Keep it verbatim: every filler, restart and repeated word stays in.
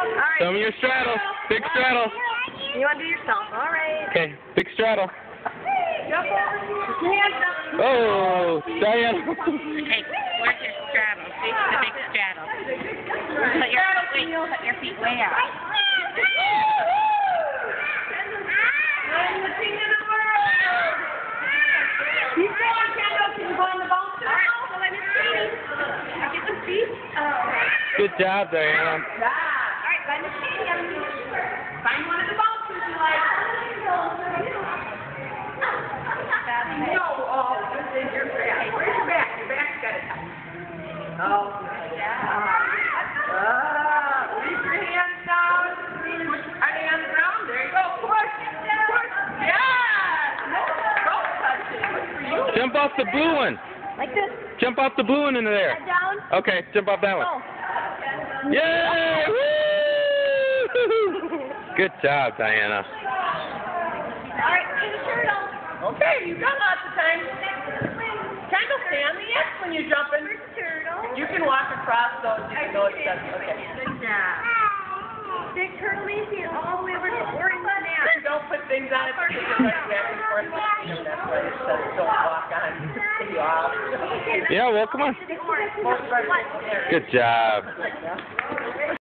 right. Show me your straddle. Big straddle. You want to do yourself? All right. Okay, big straddle. Jump over here. Hands up. Oh, Diane. Hey, where's your straddle? See the big straddle. Put your, wait, put your feet way out. Keep going, Kendall. Can you go on the bounce now? All right, get the feet. Good job, Diana. All right, find the stadium. Find one of the bounces you like. No, oh, this is your back. Where's your back? Your back's got to touch. Oh, yeah. Ah, reach your hands down. Push your hand on the ground. There you go. Push. Push. Yeah. No, don't touch it. Good for you. Jump off the blue one. Like this. Jump off the blue one into there. Head down. Okay, jump off that one. Oh. Yay! Woo! Good job, Diana. All right, do the turtle. Okay, you've got lots of time. Kind of stay on the edge when you're jumping. Turtle. You can walk across those if you know it's done. Okay. Good job. Big turtle easy all the way over to the orange man. Don't put things on it because you're like back and forth. That's why it says don't walk on. You off. Yeah, well, come on. Good job.